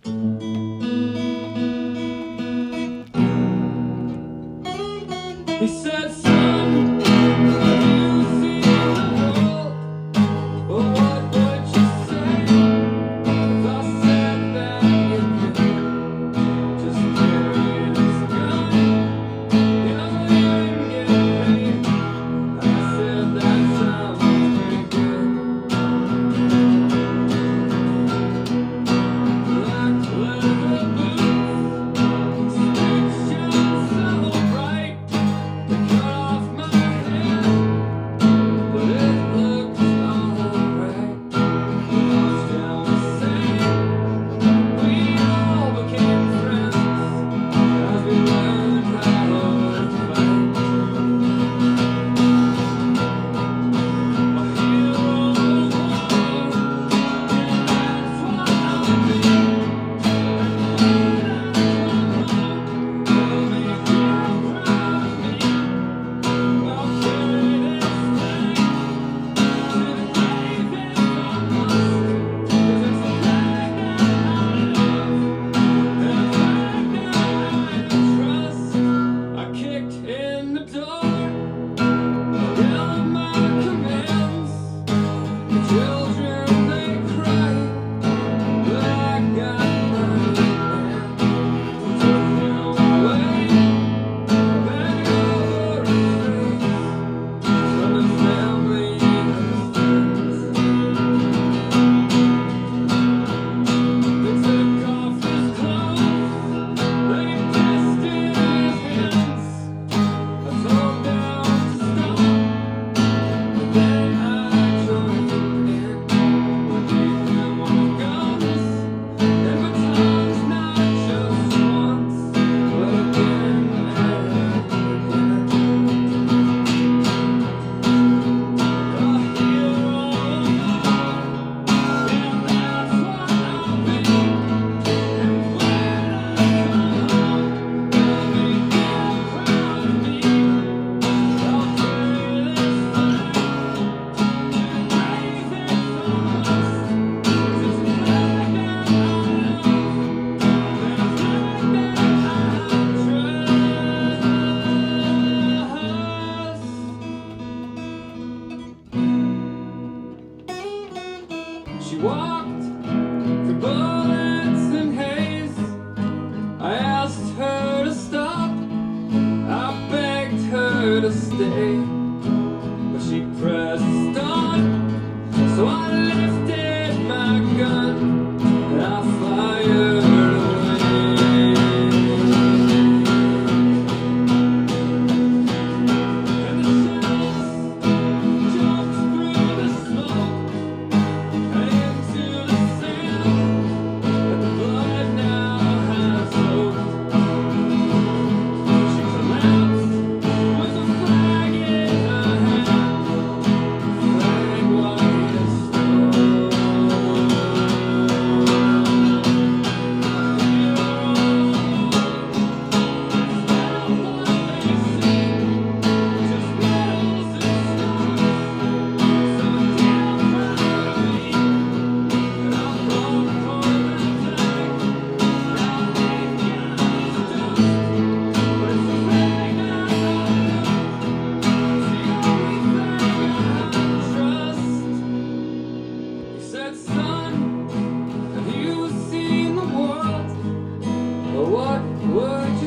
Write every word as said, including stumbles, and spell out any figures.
He said, son, have you seen the world? Or what would you say if I said that you could just carry this gun? You know you didn't get paid. I said that sounds pretty good. Black leather boots, street shine so bright. She walked through bullets and haze. I asked her to stop, I begged her to stay, but she pressed on. So I lifted my gun and I fired away. And the shells jumped through the smoke what would